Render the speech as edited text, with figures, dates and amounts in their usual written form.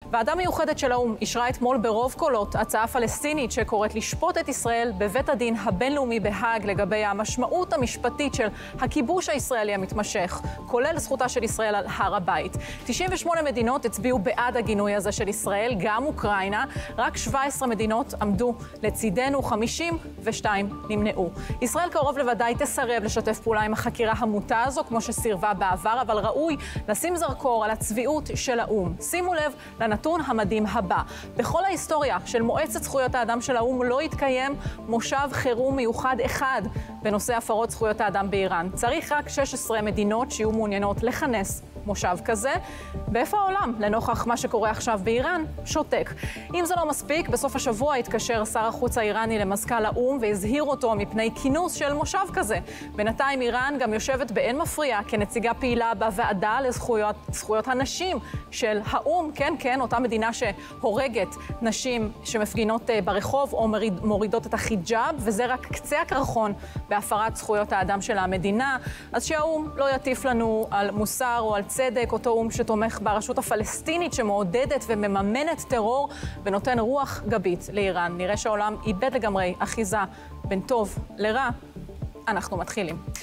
ועדה מיוחדת של האו"ם אישרה אתמול ברוב קולות הצעה פלסטינית שקוראת לשפוט את ישראל בבית הדין הבינלאומי בהאג לגבי המשמעות המשפטית של הכיבוש הישראלי המתמשך, כולל זכותה של ישראל על הר הבית. 98 מדינות הצביעו בעד הגינוי הזה של ישראל, גם אוקראינה. רק 17 מדינות עמדו לצידנו, 52 נמנעו. ישראל קרוב לוודאי תסרב לשתף פעולה עם החקירה המוטה הזו, כמו שסירבה בעבר, אבל ראוי לשים זרקור על הצביעות של האו"ם. שימו לב לנתון המדהים הבא. בכל ההיסטוריה של מועצת זכויות האדם של האו"ם לא התקיים מושב חירום מיוחד אחד בנושא הפרות זכויות האדם באיראן. צריך רק 16 מדינות שיהיו מעוניינות לכנס מושב כזה. ואיפה העולם, לנוכח מה שקורה עכשיו באיראן, שותק. אם זה לא מספיק, בסוף השבוע התקשר שר החוץ האיראני למזכ"ל האו"ם והזהיר אותו מפני כינוס של מושב כזה. בינתיים איראן גם יושבת באין מפריע כנציגה פעילה בוועדה לזכויות הנשים של האו"ם. כן, אותה מדינה שהורגת נשים שמפגינות ברחוב או מורידות את החיג'אב, וזה רק קצה הקרחון בהפרת זכויות האדם של המדינה. אז שהאו"ם לא יטיף לנו על מוסר או על צדק, אותו או"ם שתומך ברשות הפלסטינית שמעודדת ומממנת טרור ונותן רוח גבית לאיראן. נראה שהעולם איבד לגמרי אחיזה בין טוב לרע. אנחנו מתחילים.